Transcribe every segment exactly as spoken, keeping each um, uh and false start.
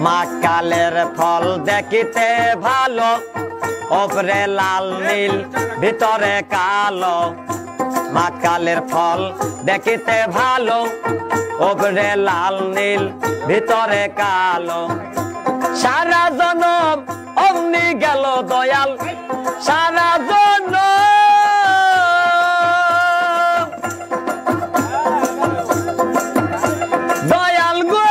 মাকালের ফল দেখিতে ভালো, ওপরে লাল নীল ভিতরে কালো। মাকালের ফল দেখিতে ভালো, ওপরে লাল নীল ভিতরে কালো। সারা জনম অমনি গেল দয়াল, সারা জনম দয়াল গো,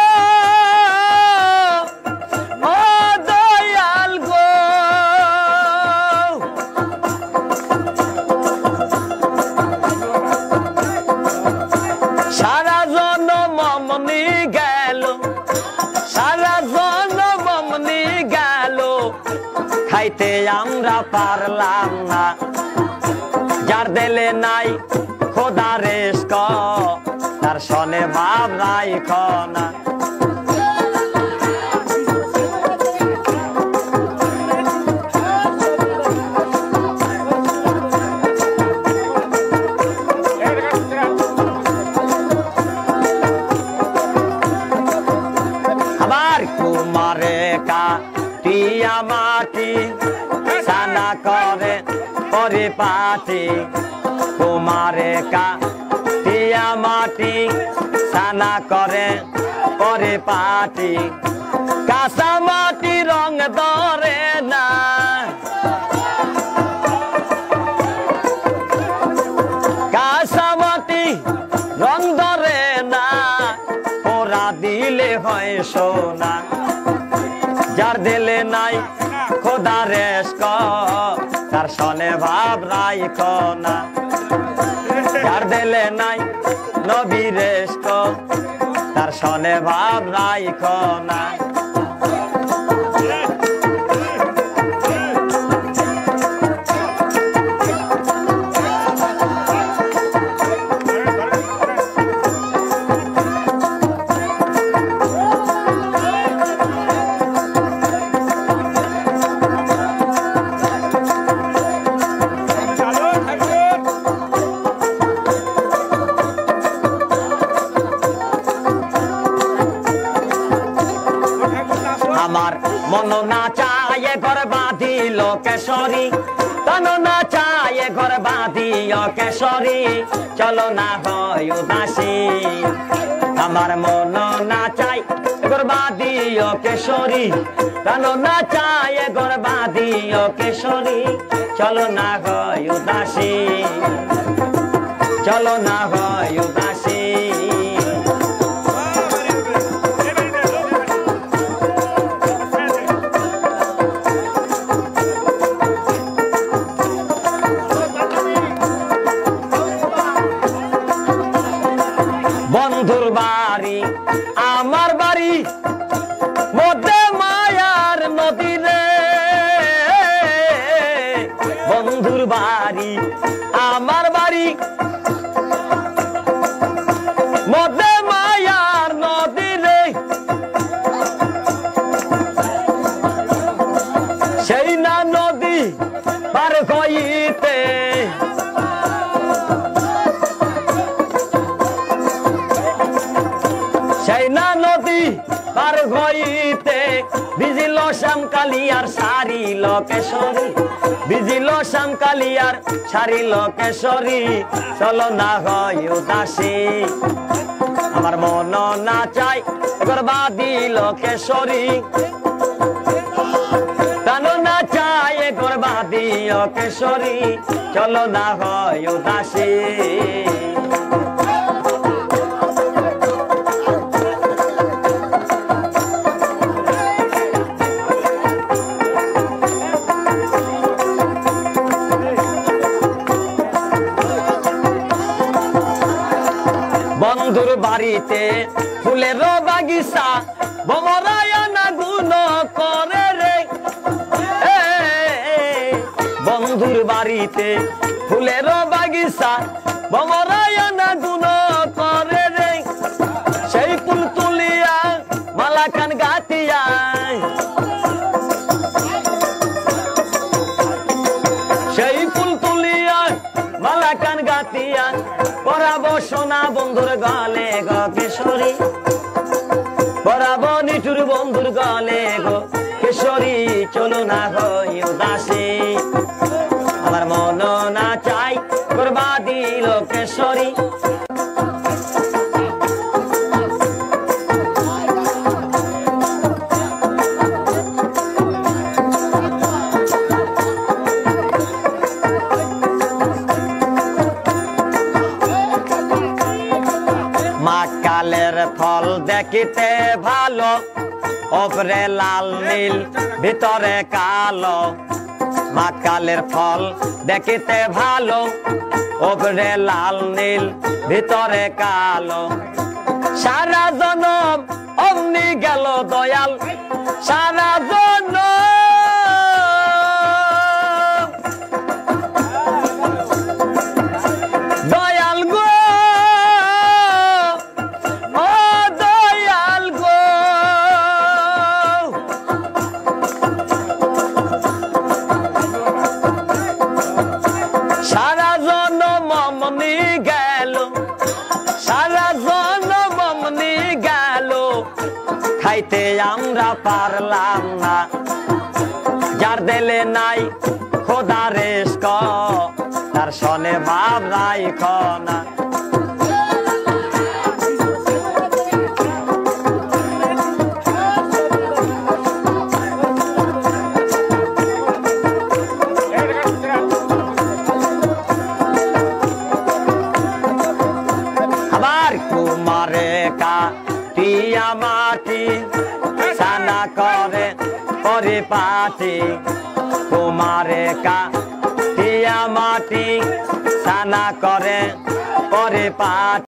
ও দয়াল গো। সারা জনম অমনি গেল, সারা জনম অমনি গেল, খাইতে আমরা পারলাম না। যার দিলে নাই খোদা রেস্ক, তার সনে ভাব নাই খনা। আবার কুমারে কাটিয়া মাটি সানা করে পরিপাটি। কুমারে কাটিয়া মাটি সানা করে পরিপাটি। কাঁচা মাটি রং ধরে না, কাঁচা মাটি রং ধরে না, পোড়া দিলে হয় সোনা। যার দিলে নাই খোদা রেস্ক, তার সনে ভাব নাই খনা। যার দিলে নাই নবী রেস্ক, তার সনে ভাব নাই খনা। আমার মন না চায় ঘর বাঁধিল কেশরী, তন না চায় ঘর বাঁধিও কেশরী, চলো না হয় উদাসী। আমার মন না চায় ঘর বাঁধিও কেশরী, তন না চায় ঘর বাঁধিও কেশরী, চলো না হয় উদাসী, চলো না হয় উদাসী। বন্ধুর বাড়ি আমার বাড়ি মধ্যে মায়ার নদী রে, বন্ধুর বাড়ি আমার বাড়ি মধ্যে মায়ার নদী রে। সেই না নদী পার হইতে, সেই না নদী পার হইতে, ভিজিল শ্যামকালিয়ার সারিল কেশরী, ভিজিল শ্যামকালিয়ার সারিল কেশরী, চলো না হয় উদাসী। আমার মন না চাই এবার বাঁধিল কেশরী, তন না চাই এবার বাঁধিও কেশরী, চলো না হয় উদাসী। বন্ধুর বাড়িতে ফুলের বাগিচা, ভমরায়না গুণ করে রে। বন্ধুর বাড়িতে ফুলের বাগিচা, ভমরায়না গুণ করে রে। সেই ফুল তুলিয়া মালা খান গাতিয়া, সেই ফুল তুলিয়া মালা খান গাতিয়া, পরাবো সোনা বন্ধুর গলে গ কেশরী, পরাবো নিঠুর বন্ধুর গলে গো কেশরী চলো না হই উদাসী আমার মন না চাই করবা দিল কেশরী মাকালের ফল দেখিতে ভালো ওপরে লাল নীল ভিতরে কালো মাকালের ফল দেখিতে ভালো ওপরে লাল নীল ভিতরে কালো সারা জনম অমনি গেল দয়াল সারা জনম দয়াল গো সারা জনম অমনি গেল সারা জনম অমনি গেল খাইতে আমরা পারলাম না যার দিলে নাই খোদা রেস্ক তার সনে ভাব নাই খনা কুমারে কাটিয়া মাটি সানা করে পরিপাটি কুমারে কাটিয়া মাটি সানা করে পরিপাটি